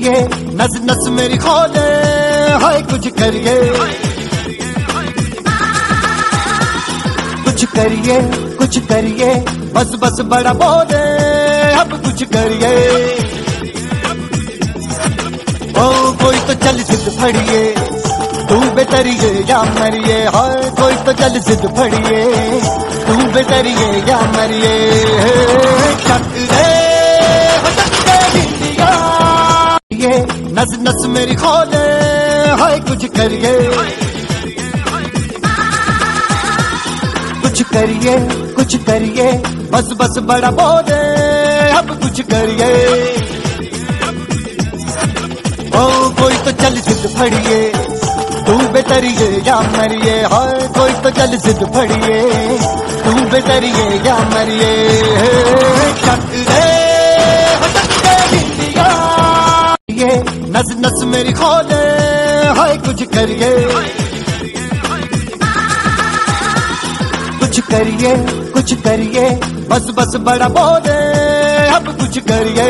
ये नस नस मेरी खोले, हाय कुछ करिए, कुछ करिए, कुछ करिए, बस बस बड़ा बोले, अब कुछ करिए। ओ कोई तो चल जिद फड़िए, तू बेतरिए या मरिए, हाय कोई तो चल जिद फड़िए, तू बेतरिए या मरिए। ये नस नस मेरी खोले, हाय कुछ करिए, कुछ करिए, कुछ करिए, बस बस बड़ा बोले, अब कुछ करिए। ओ कोई तो चल जिद फड़िए, तू बेतरिए या मरिए, हाय कोई तो चल जिद फड़िए, तू बेतरिए या मरिए। ये नस नस मेरी खोले, हाय कुछ करिए, कुछ करिए, कुछ करिए, बस बस बड़ा बोले, अब कुछ करिए।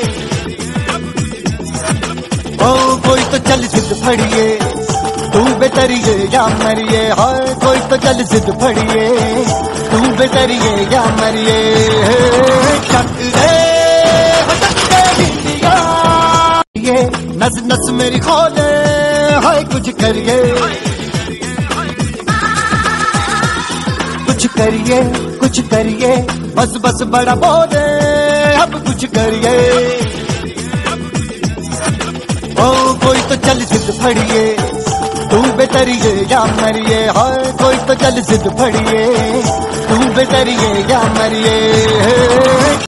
ओ कोई तो चल जिद फड़िए, तू बेतरिए या मरिए, हाय कोई तो चल जिद फड़िए, तू बेतरिए या मरिए। ये नस नस मेरी खोले, हाय कुछ करिए, कुछ करिए, कुछ करिए, बस बस बड़ा बोले, अब कुछ करिए। ओ कोई तो चल जिद फड़िए, तू बेतरिए या मरिए, हाय कोई तो चल जिद फड़िए, तू बेतरिए या मरिए।